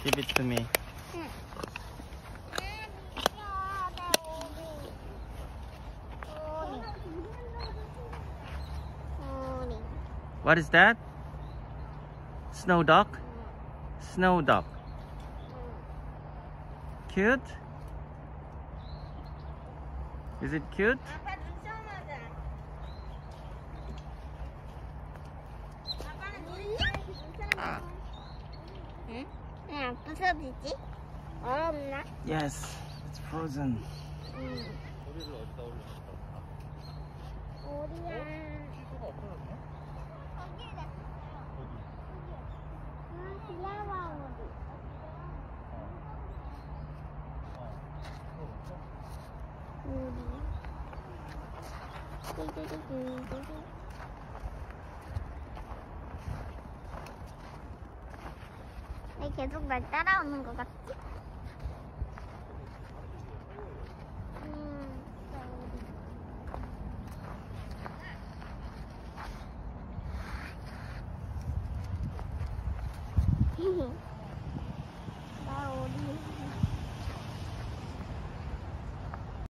Give it to me. 응. What is that? Snow duck? Snow duck. Cute? Is it cute? 아빠 눈 시원하자. 아빠는 눈이야? 응? 왜 안 부서지지? 얼었나? Yes, it's frozen. 응. 머리를 어디다 올려놨다. 오리야. 취소가 없어졌네? 거기에 어디? 아, 귀여워, 오리. 오리. 띠디디디디디. 왜 계속 날 따라오는 것 같지? 나 오리.